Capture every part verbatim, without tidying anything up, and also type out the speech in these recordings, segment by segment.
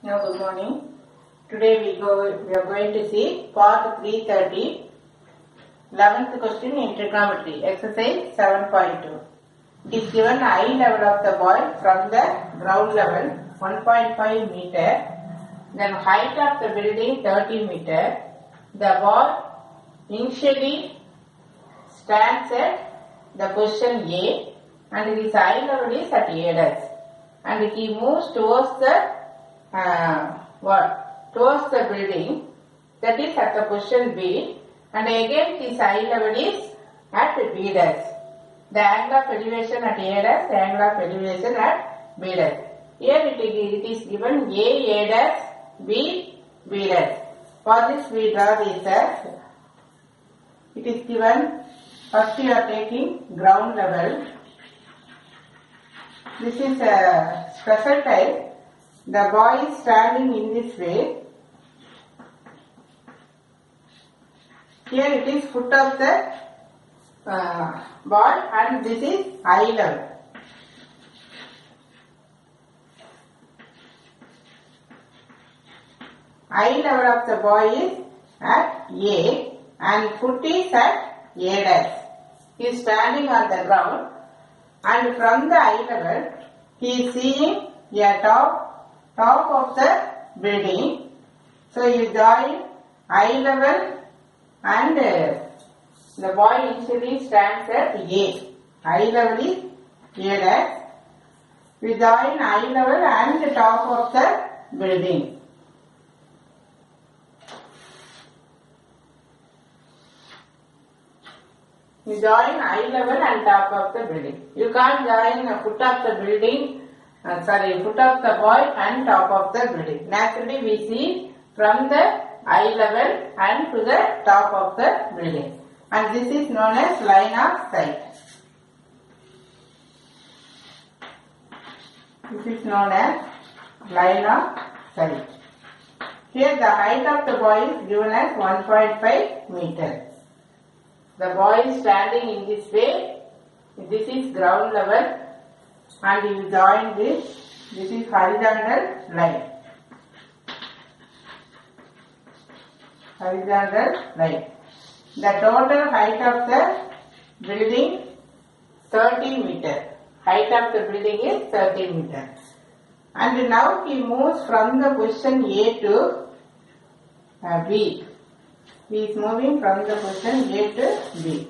Now, good morning. Today we go. We are going to see part three thirty, eleventh question in trigonometry, exercise seven point two. It is given eye level of the boy from the ground level one point five meter, then height of the building thirty meter. The boy initially stands at the position A, and his eye level is at A dash, and he moves towards the uh, what? Towards the building, that is at the position B, and again his eye level is at B dash. The angle of elevation at A dash, the angle of elevation at B dash. Here it is, it is given A, A dash, B, B dash. For this we draw this as, it is given, first you are taking ground level. This is a special type. The boy is standing in this way. Here it is foot of the uh, boy, and this is eye level. Eye level of the boy is at A, and foot is at A dash. He is standing on the ground, and from the eye level he is seeing a top top of the building. So you join eye level, and uh, the boy initially stands at A. Eye level is A dash. We join eye level and the top of the building. You join eye level and top of the building. You can't join the foot of the building, uh, sorry, foot of the boy and top of the building. Naturally we see from the eye level and to the top of the building. And this is known as line of sight. This is known as line of sight. Here the height of the boy is given as one point five meter. The boy is standing in this way. This is ground level, and you join this. This is horizontal line. Horizontal line. The total height of the building thirty meter. Height of the building is thirty meter. And now he moves from the position A to uh, B. He is moving from the position A to B.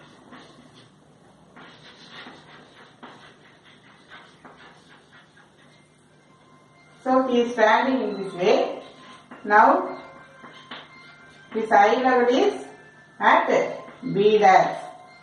So he is standing in this way. Now his eye level is at B dash.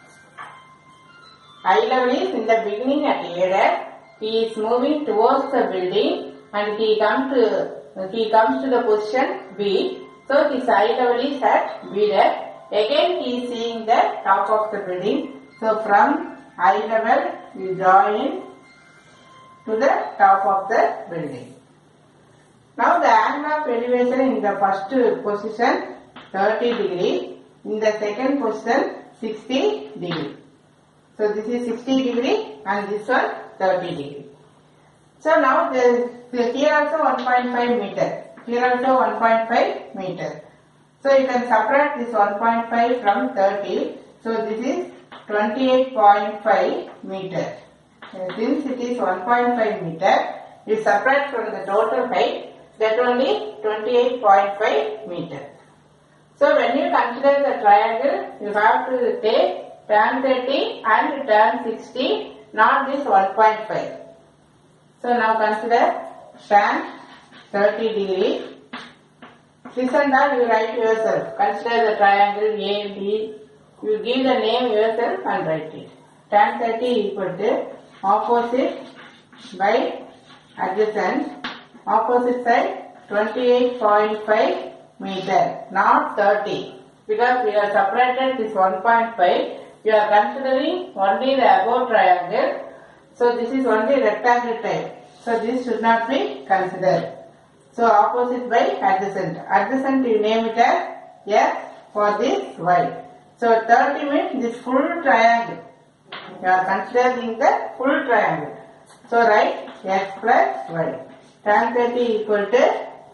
Eye level is in the beginning at A dash. He is moving towards the building, and he comes to he comes to the position B. So his eye level is at B dash. Again he is seeing the top of the building. So from eye level you join to the top of the building. Now the angle of elevation in the first position thirty degree. In the second position sixty degree. So this is sixty degree and this one thirty degree. So now the, the here also one point five meter. Here also one point five meter. So you can separate this one point five from thirty. So this is twenty-eight point five meter. And since it is one point five meter, you separate from the total height, that only twenty-eight point five meter. So when you consider the triangle, you have to take tan thirty and tan sixty, not this one point five. So now consider tan thirty degree. This and that you write yourself. Consider the triangle A, B. You give the name yourself and write it. Tan thirty equal to opposite by adjacent. Opposite side twenty-eight point five meter, not thirty. Because we have separated this one point five. You are considering only the above triangle. So this is only rectangle type. So this should not be considered. So opposite by adjacent. Adjacent you name it as X for this Y. So thirty means this full triangle. You are considering the full triangle. So write X plus Y. Tan thirty equal to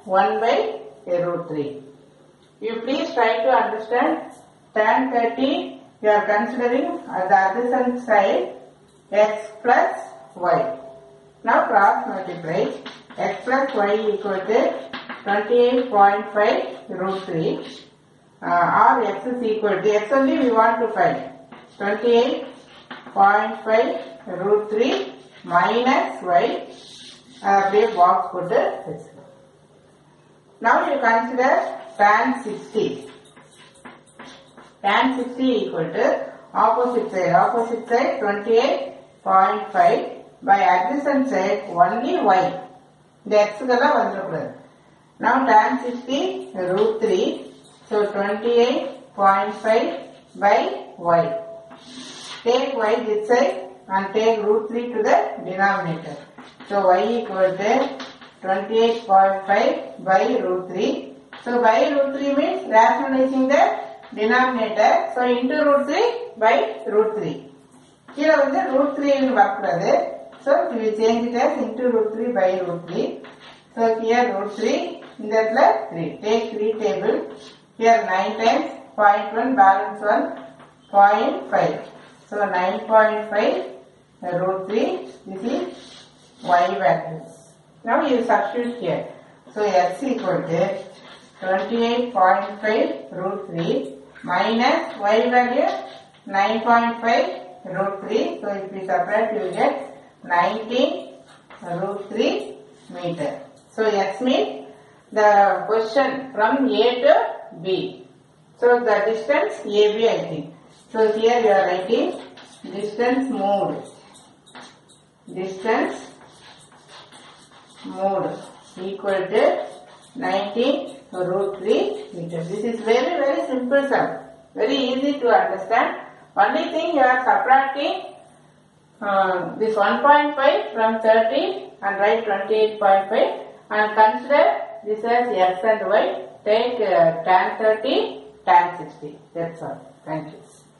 one by root three. You please try to understand tan thirty, you are considering at the adjacent side x plus y. Now cross multiply x plus y equal to twenty-eight point five root three uh, or x is equal to, x only we want to find, twenty-eight point five root three minus y, uh, box put it. Now you consider tan sixty. Tan sixty equal to opposite side, opposite side twenty-eight point five by adjacent side only y. The x is now tan sixty root three, so twenty-eight point five by y. Take y this side and take root three to the denominator. So y equal to twenty-eight point five by root three. So by root three means rationalizing the denominator. So into root three by root three. Here is the root three in back. So we will change it as into root three by root three. So here root three, in that plus three. Take three table. Here nine times zero point one balance one, zero point five. So nine point five root three, this is y value. Now you substitute here. So x equal to twenty-eight point five root three minus y value nine point five root three. So if we separate, you will get nineteen root three meter. So x means the position from A to B. So the distance A B I think. So here you are writing distance moved. Distance moved equal to nineteen root three meters. This is very very simple sum. Very easy to understand. Only thing you are subtracting uh, this one point five from thirty and write twenty-eight point five and consider this as x and y. Take uh, tan thirty, tan sixty. That's all. Thank you.